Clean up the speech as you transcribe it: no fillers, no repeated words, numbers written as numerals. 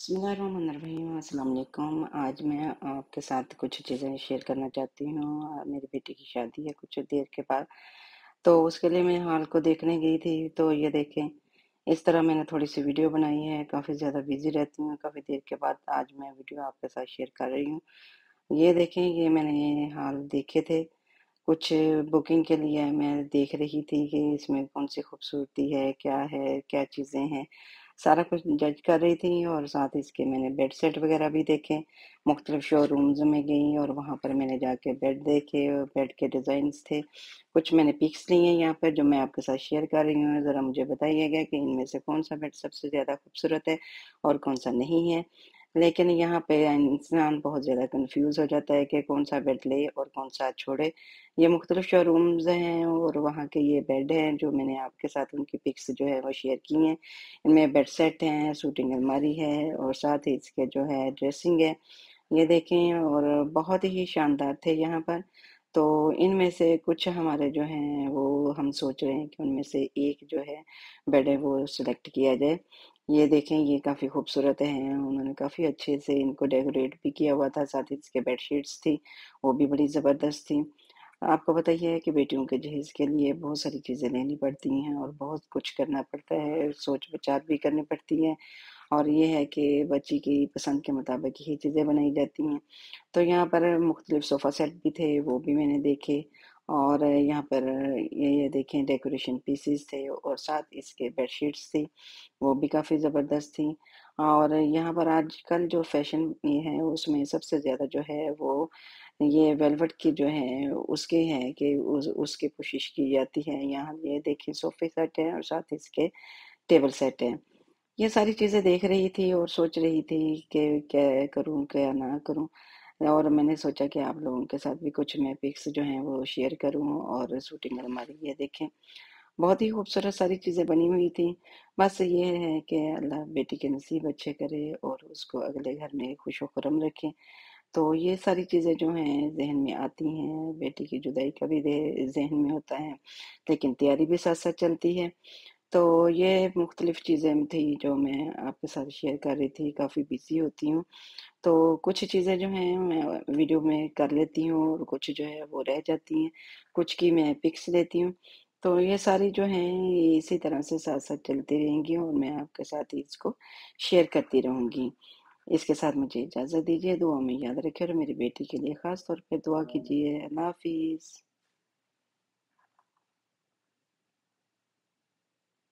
बिस्मिल्लाहिर्रहमानिर्रहीम, अस्सलाम वालेकुम। आज मैं आपके साथ कुछ चीज़ें शेयर करना चाहती हूँ। मेरी बेटी की शादी है कुछ देर के बाद, तो उसके लिए मैं हॉल को देखने गई थी। तो ये देखें, इस तरह मैंने थोड़ी सी वीडियो बनाई है। काफ़ी ज़्यादा बिजी रहती हूँ, काफ़ी देर के बाद आज मैं वीडियो आपके साथ शेयर कर रही हूँ। ये देखें, ये मैंने हॉल देखे थे कुछ बुकिंग के लिए। मैं देख रही थी कि इसमें कौन सी खूबसूरती है, क्या चीज़ें हैं, सारा कुछ जज कर रही थी। और साथ ही इसके मैंने बेड सेट वगैरह भी देखे, मुख्तलिफ शोरूम्स में गई और वहाँ पर मैंने जाके बेड देखे और बेड के डिज़ाइंस थे। कुछ मैंने पिक्स ली हैं यहाँ पर जो मैं आपके साथ शेयर कर रही हूँ। ज़रा मुझे बताइएगा कि इनमें से कौन सा बेड सबसे ज़्यादा खूबसूरत है और कौन सा नहीं है। लेकिन यहाँ पे इंसान बहुत ज़्यादा कन्फ्यूज़ हो जाता है कि कौन सा बेड ले और कौन सा छोड़े। ये मुख्तलिफ शोरूम्स हैं और वहाँ के ये बेड हैं जो मैंने आपके साथ उनकी पिक्स जो है वो शेयर की हैं। इनमें बेड सेट हैं, सूटिंग अलमारी है और साथ ही इसके जो है ड्रेसिंग है। ये देखें, और बहुत ही शानदार थे यहाँ पर। तो इनमें से कुछ हमारे जो हैं वो हम सोच रहे हैं कि उनमें से एक जो है बेड है वो सिलेक्ट किया जाए। ये देखें, ये काफ़ी खूबसूरत हैं, उन्होंने काफ़ी अच्छे से इनको डेकोरेट भी किया हुआ था। साथ ही इसके बेडशीट्स थी, वो भी बड़ी ज़बरदस्त थी। आपको पता ही है कि बेटियों के जहेज़ के लिए बहुत सारी चीज़ें लेनी पड़ती हैं और बहुत कुछ करना पड़ता है, सोच-विचार भी करनी पड़ती है। और ये है कि बच्ची की पसंद के मुताबिक ही चीज़ें बनाई जाती हैं। तो यहाँ पर मुख्तलिफ सोफ़ा सेट भी थे, वो भी मैंने देखे। और यहाँ पर ये देखें, डेकोरेशन पीसेस थे और साथ इसके बेडशीट्स थी, वो भी काफ़ी ज़बरदस्त थी। और यहाँ पर आजकल जो फ़ैशन ये है उसमें सबसे ज़्यादा जो है वो ये वेलवेट की जो है उसके हैं कि उसकी कोशिश की जाती है। यहाँ ये देखिए, सोफ़े सेट हैं और साथ इसके टेबल सेट हैं। ये सारी चीज़ें देख रही थी और सोच रही थी कि क्या करूँ, क्या ना करूँ। और मैंने सोचा कि आप लोगों के साथ भी कुछ मैं पिक्स जो हैं वो शेयर करूँ। और शूटिंग अलमारी ये देखें, बहुत ही खूबसूरत सारी चीज़ें बनी हुई थी। बस ये है कि अल्लाह बेटी के नसीब अच्छे करे और उसको अगले घर में खुश-ओ-खुर्रम रखे। तो ये सारी चीज़ें जो हैं ज़हन में आती हैं, बेटी की जुदाई का भी ज़हन में होता है, लेकिन तैयारी भी साथ-साथ चलती है। तो ये मुख्तलिफ चीज़ें थी जो मैं आपके साथ शेयर कर रही थी। काफ़ी बिज़ी होती हूँ, तो कुछ चीज़ें जो हैं मैं वीडियो में कर लेती हूँ और कुछ जो है वो रह जाती हैं, कुछ की मैं पिक्स लेती हूँ। तो ये सारी जो हैं ये इसी तरह से साथ-साथ चलती रहेंगी और मैं आपके साथ ही इसको शेयर करती रहूँगी। इसके साथ मुझे इजाज़त दीजिए, दुआ में याद रखें और मेरी बेटी के लिए ख़ास तौर पे दुआ कीजिए। अल्लाह हाफ़िज़।